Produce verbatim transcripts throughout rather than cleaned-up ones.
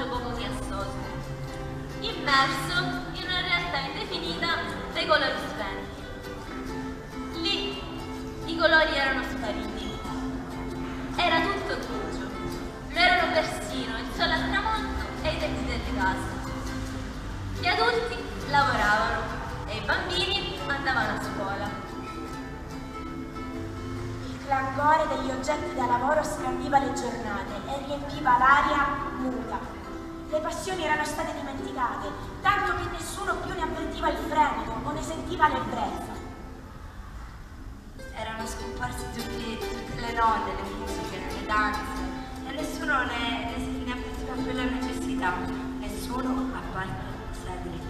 viaggio poco chiassoso, immerso in una realtà indefinita dai colori spenti. Lì i colori erano spariti. Era tutto grigio. Lo erano persino il sole al tramonto e i tetti delle case. Gli adulti lavoravano e i bambini andavano a scuola. Il clangore degli oggetti da lavoro scandiva le giornate e riempiva l'aria muta. Le passioni erano state dimenticate, tanto che nessuno più ne avvertiva il fremito o ne sentiva l'ebbrezza. Erano scomparse tutti, tutte le note, le musiche, le danze, e nessuno ne, ne si ne avvertiva più la necessità. Nessuno a parte Cedric.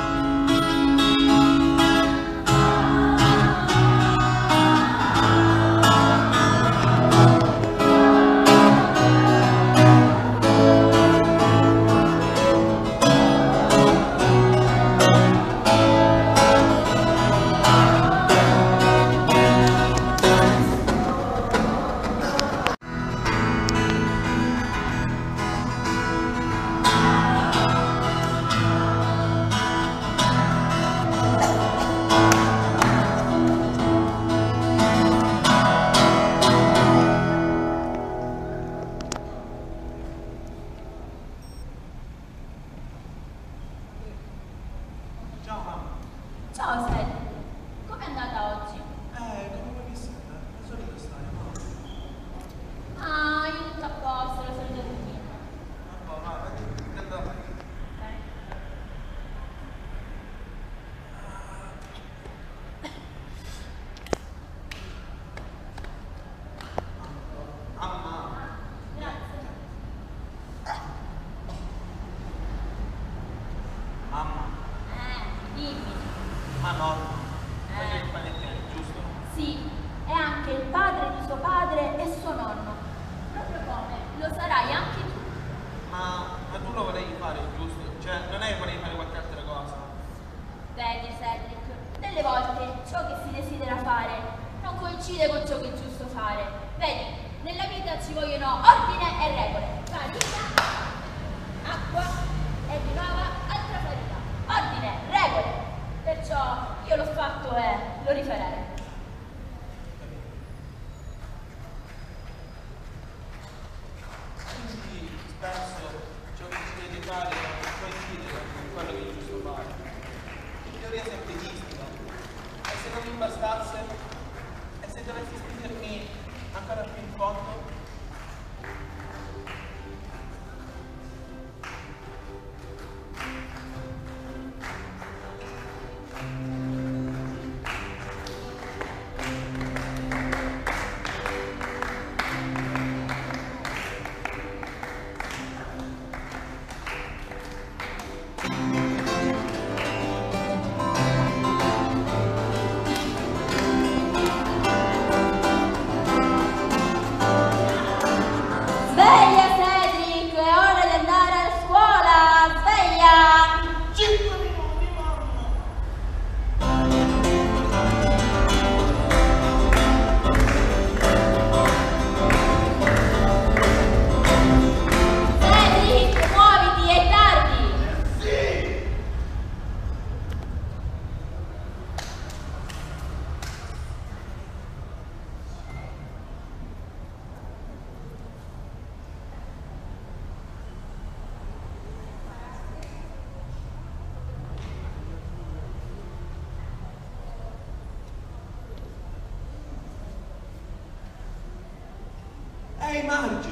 Ehi, Margie!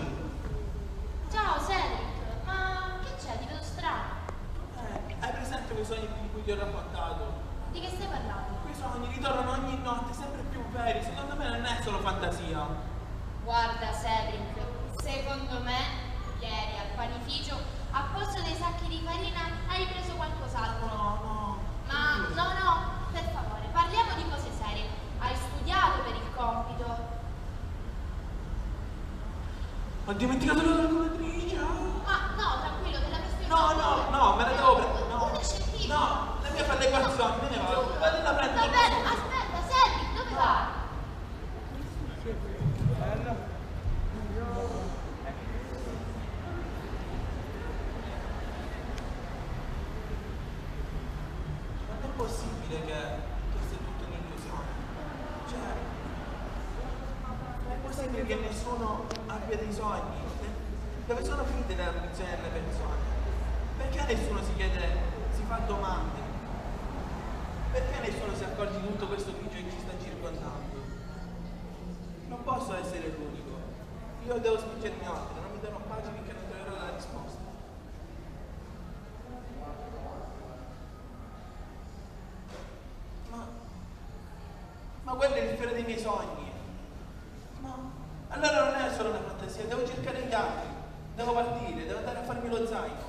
Ciao, Cedric! Ma che c'è? Ti vedo strano. Eh, hai presente quei sogni di cui ti ho raccontato? Di che stai parlando? Quei sogni ritornano ogni notte, sempre più veri. Secondo me non è solo fantasia. Guarda, Cedric, secondo me, ieri al panificio, a posto dei sacchi di farina, hai preso qualcos'altro. No, no. Ma, no, no, per favore, parliamo di cose serie. Hai studiato per il compito? Ho dimenticato la calcolatrice! Ma no, tranquillo, te la presto. No, no, no, me la devo prendere. No, Una scientifica. no, la mia fa le equazioni, me ne vado. Vado la prendo. Va bene, aspetta, Cedric, dove vai? sabbia dei sogni? Dove sono finite le ambizioni delle persone? Perché nessuno si chiede, si fa domande? Perché nessuno si accorge di tutto questo grigio che ci sta circondando? Non posso essere l'unico. Io devo spingermi oltre, non mi darò pace finché non troverò la risposta. Ma... Ma quello è il fiore dei miei sogni. No. Allora non è solo una fantasia, devo cercare gli altri. Devo partire, devo andare a farmi lo zaino.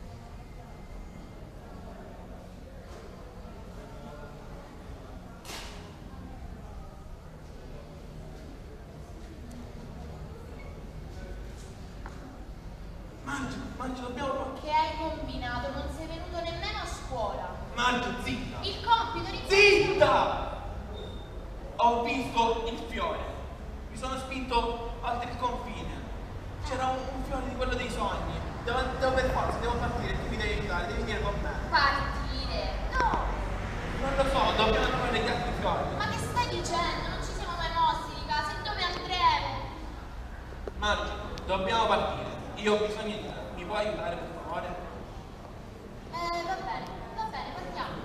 Mangio, Mangio, dobbiamo... Che hai combinato? Non sei venuto nemmeno a scuola. Mangio, zitta! Il compito di... Zitta! Ho visto il fiore. Mi sono spinto oltre il confine. C'era un, un fiore di quello dei sogni. Devo, devo per forza, devo partire, tu mi devi aiutare, devi venire con me. Partire? No! Non lo so, dobbiamo trovare gli altri fiori. Ma che stai dicendo? Non ci siamo mai mossi di casa. E dove andremo? Mangio, dobbiamo partire. Io ho bisogno di te. Mi puoi aiutare per favore? Eh, va bene, va bene, partiamo.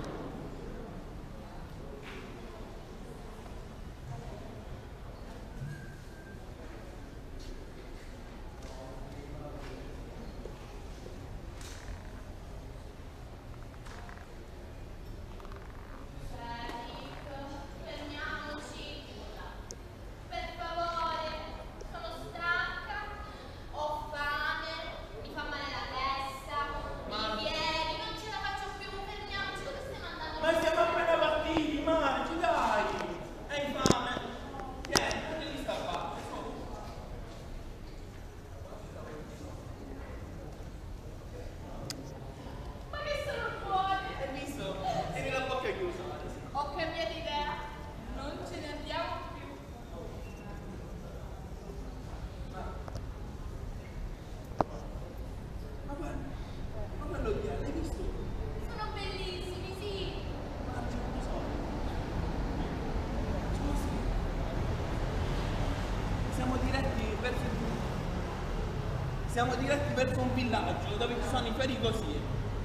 Siamo diretti verso un villaggio dove ci sono i fiori così.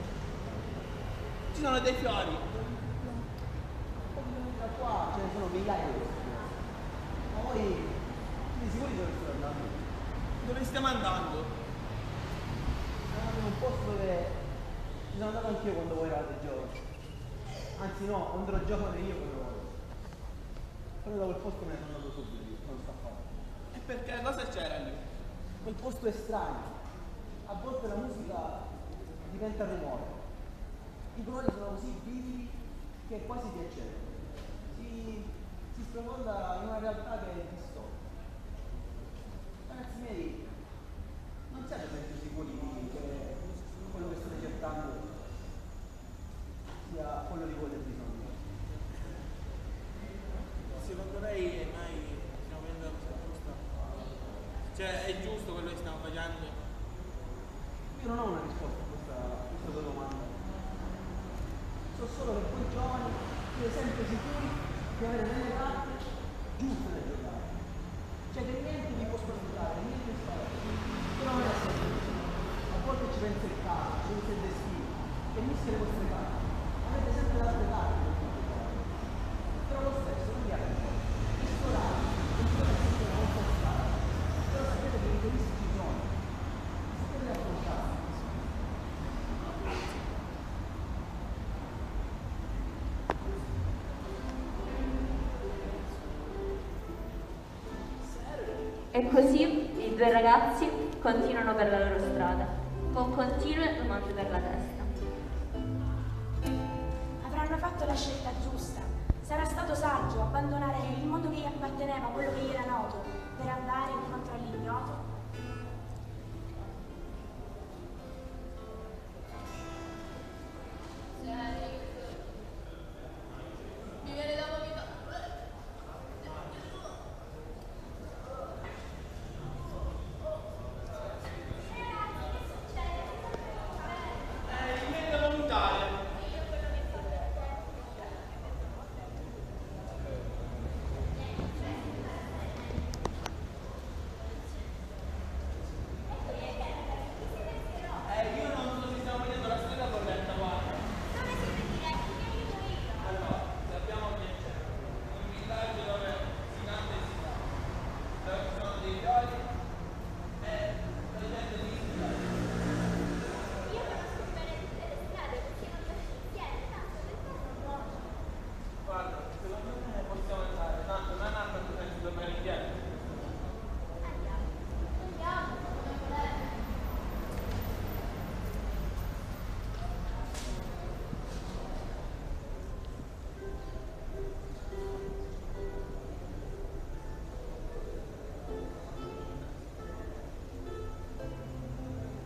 Ci sono dei fiori. Da qua ce ne sono migliaia di questi fiori. Ma voi siete sicuri dove state andando? Dove stiamo andando? Siamo andando in un posto dove ci sono andato anch'io quando voi eravate giovani. Anzi no, quando ero giovane io quando voi. Però da quel posto me ne sono andato subito, non sta fatto. E perché? Cosa c'era lì? Quel posto è strano, a volte la musica diventa rumore, i colori sono così vividi che è quasi piacevole, si, si sprofonda in una realtà che è distorta. Ragazzi miei, non siete sempre sicuri che quello che state cercando sia quello di cui avete bisogno? Secondo lei mai stiamo vedendo la cosa giusta? Cioè, è giusto quello che stiamo facendo? Io non ho una risposta a questa, a questa tua domanda. So solo che voi giovani siete sempre sicuri di avere delle carte giuste da giocare. Cioè che niente vi può spaventare, niente vi spaventa. Però non è sempre così. A volte ci pensa il caso, ci pensa il destino, che mischia le vostre carte. Avete sempre le altre carte per tutte cose. Però lo stesso non vi avete. Esplorate, esplorate sempre la vostra strada. Però sapete che i turisti ci sono. Sapete affrontare. E così i due ragazzi continuano per la loro strada, con continue domande per la testa. Avranno fatto la scelta giusta. Sarà stato saggio abbandonare il mondo che gli apparteneva, quello che gli era noto, per andare incontro all'ignoto? Mi viene da vomitare. Eh, mi viene da vomitare.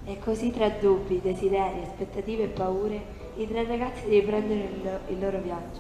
E così tra dubbi, desideri, aspettative e paure, i tre ragazzi riprendono il, il loro viaggio.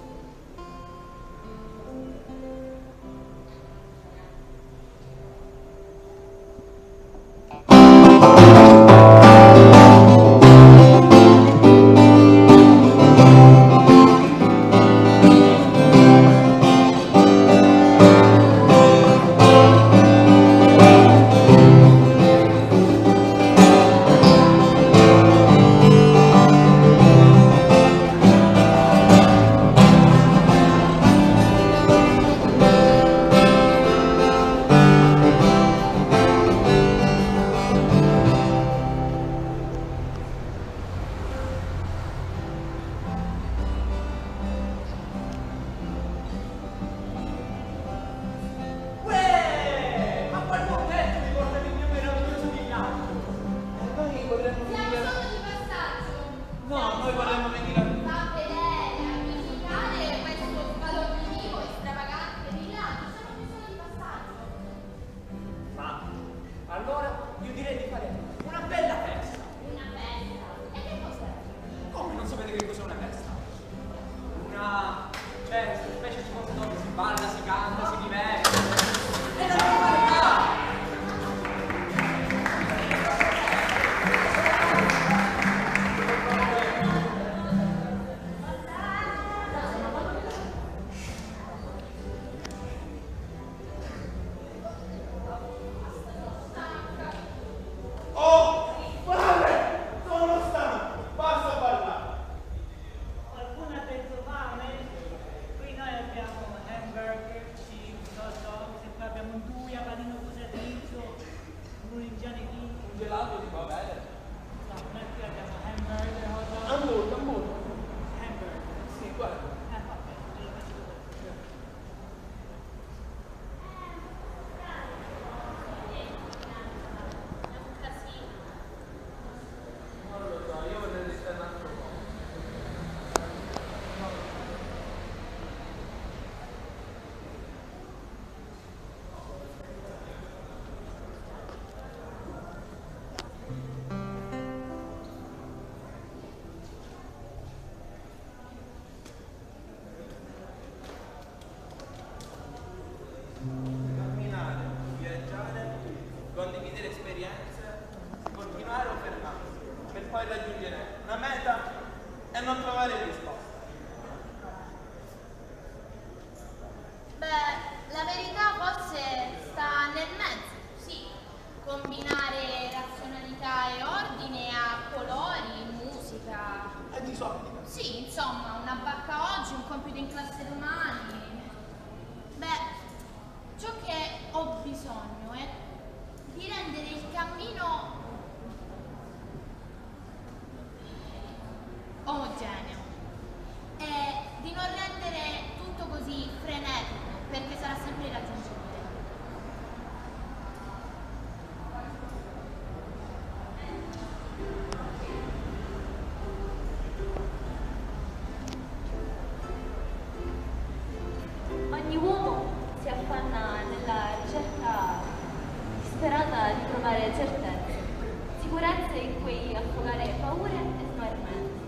Ogni uomo si affanna nella ricerca disperata di trovare certezze, sicurezze in cui affogare paure e smarrimenti.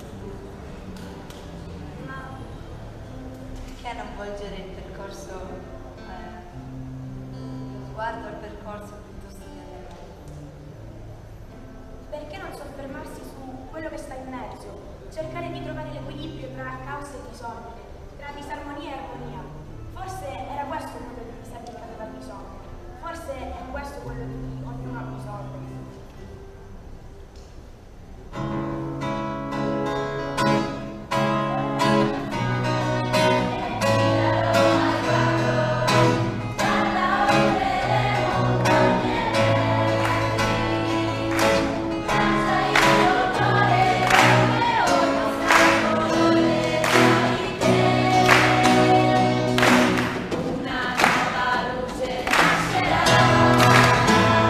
Ma perché non volgere il percorso, eh, lo sguardo al percorso piuttosto che alla meta? Perché non soffermarsi su quello che sta in mezzo, cercare di trovare l'equilibrio tra caos e bisogno, tra disarmonia e armonia? Forse era questo quello di cui Sergio aveva bisogno, forse è questo quello di cui ognuno ha bisogno. Una nuova luce nascerà.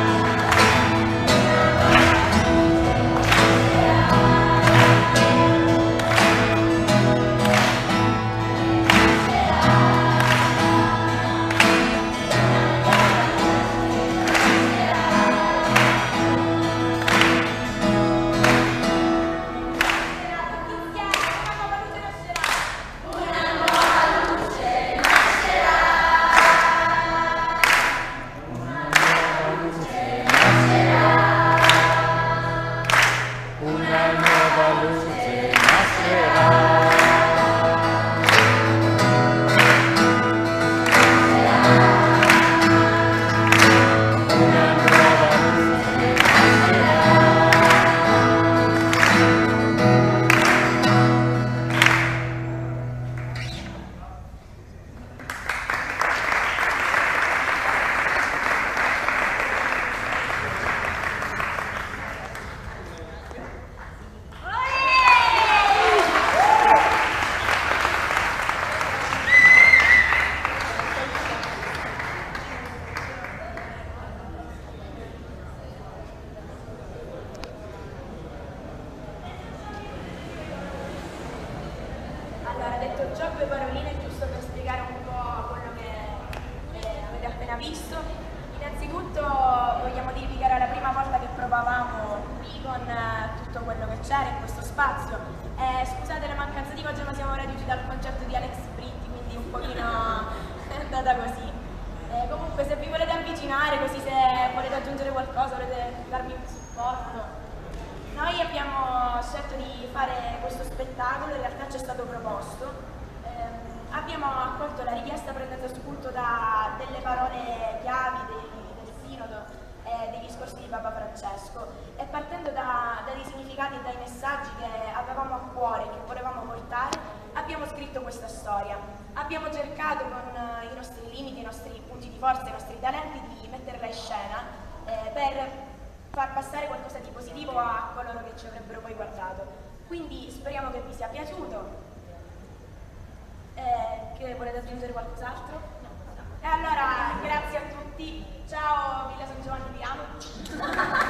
detto già due paroline giusto per spiegare un po' quello che eh, avete appena visto. Innanzitutto vogliamo dirvi che era la prima volta che provavamo qui con eh, tutto quello che c'era in questo spazio. Eh, scusate la mancanza di voce, ma siamo reduci dal concerto di Alex Britti, quindi un pochino è andata così. Eh, comunque se vi volete avvicinare, così se volete aggiungere qualcosa, volete darmi un supporto. Noi abbiamo scelto di fare questo spettacolo, in realtà ci è stato proposto. Eh, abbiamo accolto la richiesta prendendo spunto da delle parole chiavi dei, del Sinodo e dei discorsi di Papa Francesco e partendo da, dai significati e dai messaggi che avevamo a cuore e che volevamo portare, abbiamo scritto questa storia. Abbiamo cercato con i nostri limiti, i nostri punti di forza, i nostri talenti di metterla in scena eh, per far passare qualcosa di positivo a coloro che ci avrebbero poi guardato. Quindi speriamo che vi sia piaciuto. Eh, che volete aggiungere qualcos'altro? E allora grazie a tutti. Ciao Villa San Giovanni, vi amo.